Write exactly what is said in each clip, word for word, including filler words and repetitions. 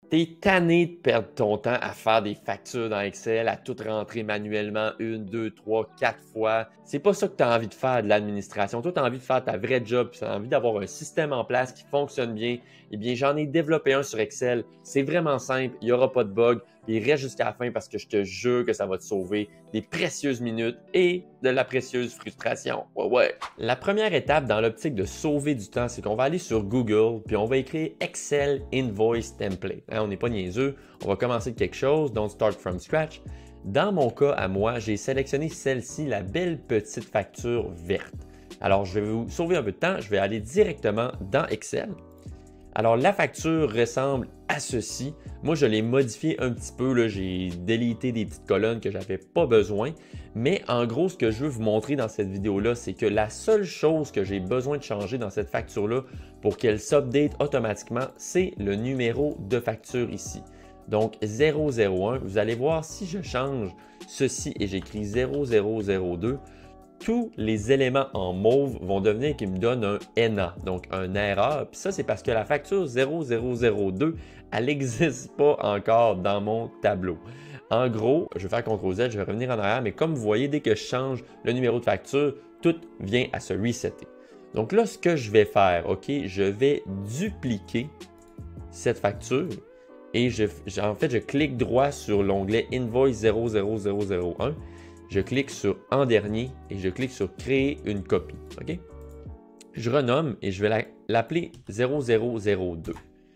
T'es tanné de perdre ton temps à faire des factures dans Excel, à tout rentrer manuellement une, deux, trois, quatre fois. C'est pas ça que tu as envie de faire de l'administration. Toi, tu as envie de faire ta vraie job, tu as envie d'avoir un système en place qui fonctionne bien. Eh bien, j'en ai développé un sur Excel. C'est vraiment simple, il n'y aura pas de bug. Il reste jusqu'à la fin parce que je te jure que ça va te sauver des précieuses minutes et de la précieuse frustration. Ouais, ouais. La première étape dans l'optique de sauver du temps, c'est qu'on va aller sur Google puis on va écrire Excel Invoice Template. Hein, on n'est pas niaiseux, on va commencer de quelque chose, don't start from scratch. Dans mon cas, à moi, j'ai sélectionné celle-ci, la belle petite facture verte. Alors, je vais vous sauver un peu de temps, je vais aller directement dans Excel. Alors, la facture ressemble à ceci. Moi, je l'ai modifié un petit peu. J'ai délité des petites colonnes que je n'avais pas besoin. Mais en gros, ce que je veux vous montrer dans cette vidéo-là, c'est que la seule chose que j'ai besoin de changer dans cette facture-là pour qu'elle s'update automatiquement, c'est le numéro de facture ici. Donc, zéro zéro un. Vous allez voir si je change ceci et j'écris zéro zéro zéro deux, tous les éléments en mauve vont devenir qui me donnent un N A, donc un erreur. Puis ça, c'est parce que la facture zéro zéro zéro deux, elle n'existe pas encore dans mon tableau. En gros, je vais faire contrôle Z, je vais revenir en arrière, mais comme vous voyez, dès que je change le numéro de facture, tout vient à se resetter. Donc là, ce que je vais faire, OK, je vais dupliquer cette facture et je, en fait, je clique droit sur l'onglet Invoice zéro zéro zéro zéro un. Je clique sur « En dernier » et je clique sur « Créer une copie ». OK? Je renomme et je vais l'appeler zéro zéro zéro deux.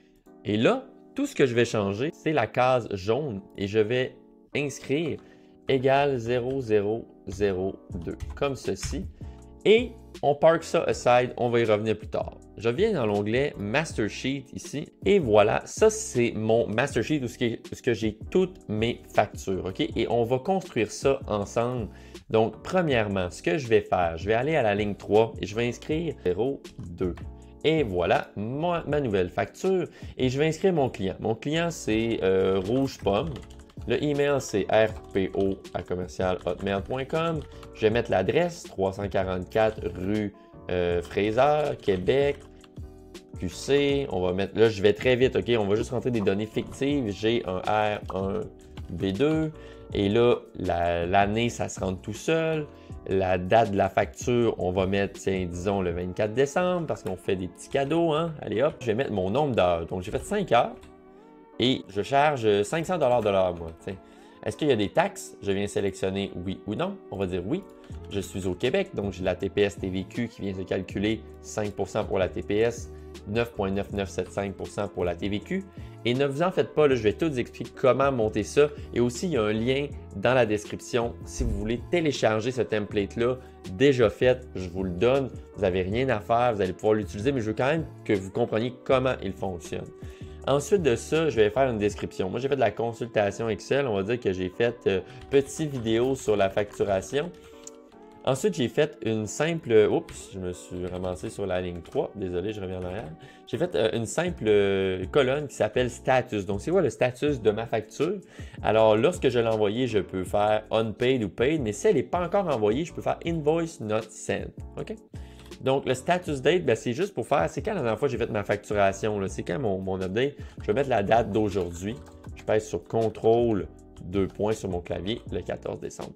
Et là, tout ce que je vais changer, c'est la case jaune et je vais inscrire égale zéro zéro zéro deux, comme ceci. Et on park ça aside, on va y revenir plus tard. Je viens dans l'onglet Master Sheet ici et voilà, ça c'est mon Master Sheet où ce que j'ai toutes mes factures, ok? Et on va construire ça ensemble. Donc, premièrement, ce que je vais faire, je vais aller à la ligne trois et je vais inscrire zéro deux. Et voilà ma, ma nouvelle facture et je vais inscrire mon client. Mon client c'est euh, Rouge Pomme. Le email, c'est r p o à commercial hotmail point com. Je vais mettre l'adresse trois cent quarante-quatre rue euh, Fraser, Québec, Q C. On va mettre, là, je vais très vite, OK? On va juste rentrer des données fictives. J'ai un R un B deux. Et là, l'année, la, ça se rentre tout seul. La date de la facture, on va mettre, tiens, disons, le vingt-quatre décembre parce qu'on fait des petits cadeaux. Hein? Allez hop, je vais mettre mon nombre d'heures. Donc, j'ai fait cinq heures. Et je charge cinq cents dollars de l'heure, moi. Est-ce qu'il y a des taxes? Je viens sélectionner oui ou non. On va dire oui. Je suis au Québec, donc j'ai la T P S T V Q qui vient se calculer cinq pour cent pour la T P S, neuf virgule neuf neuf sept cinq pour cent pour la T V Q. Et ne vous en faites pas, là, je vais tout vous expliquer comment monter ça. Et aussi, il y a un lien dans la description si vous voulez télécharger ce template-là déjà fait. Je vous le donne. Vous n'avez rien à faire, vous allez pouvoir l'utiliser, mais je veux quand même que vous compreniez comment il fonctionne. Ensuite de ça, je vais faire une description. Moi, j'ai fait de la consultation Excel. On va dire que j'ai fait euh, petite vidéo sur la facturation. Ensuite, j'ai fait une simple... Oups, je me suis ramassé sur la ligne trois. Désolé, je reviens en arrière. J'ai fait euh, une simple euh, colonne qui s'appelle Status. Donc, c'est quoi le status de ma facture? Alors, lorsque je l'ai envoyée, je peux faire Unpaid ou Paid. Mais si elle n'est pas encore envoyée, je peux faire Invoice Not Sent. OK? Donc, le status date, ben, c'est juste pour faire, c'est quand la dernière fois que j'ai fait ma facturation, c'est quand mon, mon update. Je vais mettre la date d'aujourd'hui. Je pèse sur contrôle deux points sur mon clavier, le quatorze décembre.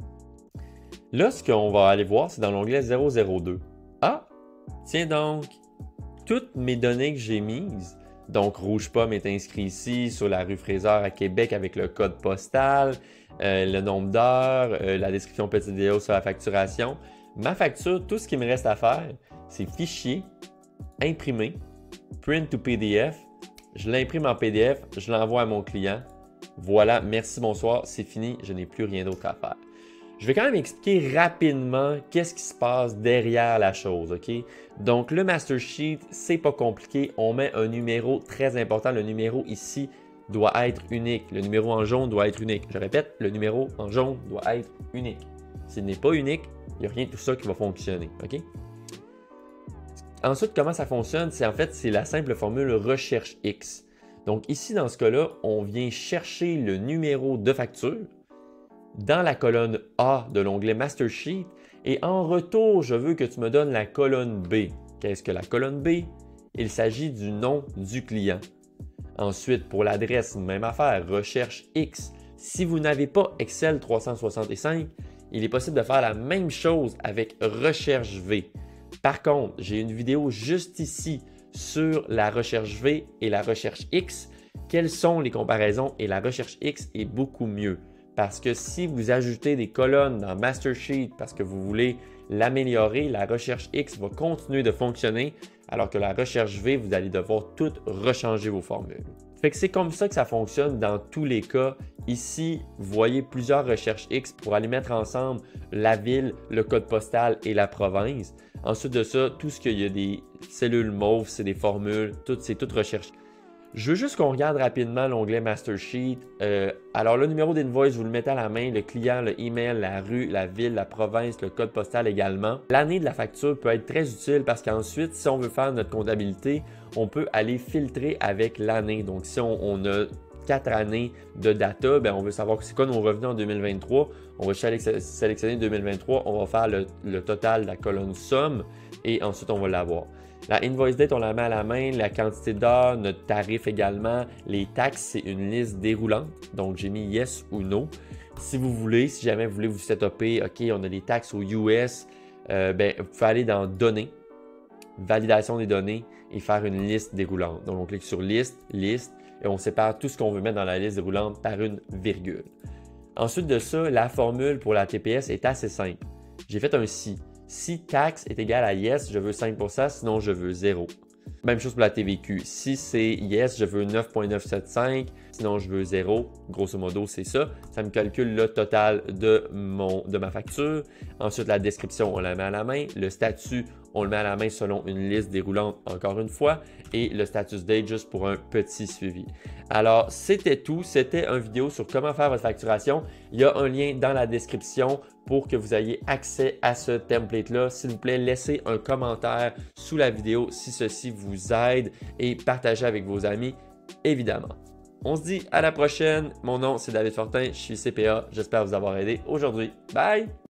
Là, ce qu'on va aller voir, c'est dans l'onglet zéro zéro deux. Ah, tiens donc, toutes mes données que j'ai mises, donc Rouge Pomme est inscrit ici, sur la rue Fraser à Québec avec le code postal, euh, le nombre d'heures, euh, la description petite vidéo sur la facturation. Ma facture, tout ce qui me reste à faire, c'est fichier, imprimer, print to P D F. Je l'imprime en P D F, je l'envoie à mon client. Voilà, merci, bonsoir, c'est fini, je n'ai plus rien d'autre à faire. Je vais quand même expliquer rapidement qu'est-ce qui se passe derrière la chose, OK? Donc, le Master Sheet, c'est pas compliqué. On met un numéro très important. Le numéro ici doit être unique. Le numéro en jaune doit être unique. Je répète, le numéro en jaune doit être unique. S'il n'est pas unique, il n'y a rien de tout ça qui va fonctionner, OK? Ensuite, comment ça fonctionne? C'est en fait, c'est la simple formule recherche X. Donc ici, dans ce cas-là, on vient chercher le numéro de facture dans la colonne A de l'onglet Master Sheet et en retour, je veux que tu me donnes la colonne B. Qu'est-ce que la colonne B? Il s'agit du nom du client. Ensuite, pour l'adresse, même affaire, recherche X. Si vous n'avez pas Excel trois cent soixante-cinq, il est possible de faire la même chose avec recherche V. Par contre, j'ai une vidéo juste ici sur la recherche V et la recherche X. Quelles sont les comparaisons? Et la recherche X est beaucoup mieux. Parce que si vous ajoutez des colonnes dans Master Sheet parce que vous voulez l'améliorer, la recherche X va continuer de fonctionner, alors que la recherche V, vous allez devoir tout rechanger vos formules. Fait que c'est comme ça que ça fonctionne dans tous les cas. Ici, vous voyez plusieurs recherches X pour aller mettre ensemble la ville, le code postal et la province. Ensuite de ça, tout ce qu'il y a des cellules mauves, c'est des formules, tout, c'est toute recherche. Je veux juste qu'on regarde rapidement l'onglet Master Sheet. Euh, alors, le numéro d'invoice, vous le mettez à la main, le client, le email, la rue, la ville, la province, le code postal également. L'année de la facture peut être très utile parce qu'ensuite, si on veut faire notre comptabilité, on peut aller filtrer avec l'année. Donc, si on, on a quatre années de data, bien, on veut savoir c'est quoi nos revenus en deux mille vingt-trois. On va sélectionner deux mille vingt-trois, on va faire le, le total de la colonne somme et ensuite, on va l'avoir. La invoice date, on la met à la main, la quantité d'heures, notre tarif également. Les taxes, c'est une liste déroulante. Donc, j'ai mis yes ou no. Si vous voulez, si jamais vous voulez vous setuper, OK, on a des taxes aux U S, euh, ben, vous pouvez aller dans données, validation des données et faire une liste déroulante. Donc, on clique sur liste, liste et on sépare tout ce qu'on veut mettre dans la liste déroulante par une virgule. Ensuite de ça, la formule pour la T P S est assez simple. J'ai fait un si. Si taxe est égal à yes, je veux cinq pour cent, sinon je veux zéro. Même chose pour la T V Q. Si c'est yes, je veux neuf virgule neuf sept cinq, sinon je veux zéro. Grosso modo, c'est ça. Ça me calcule le total de, mon, de ma facture. Ensuite, la description, on la met à la main. Le statut, on le met à la main selon une liste déroulante, encore une fois. Et le status date, juste pour un petit suivi. Alors, c'était tout. C'était une vidéo sur comment faire votre facturation. Il y a un lien dans la description pour que vous ayez accès à ce template-là. S'il vous plaît, laissez un commentaire sous la vidéo si ceci vous aide et partagez avec vos amis, évidemment. On se dit à la prochaine. Mon nom, c'est David Fortin. Je suis C P A. J'espère vous avoir aidé aujourd'hui. Bye!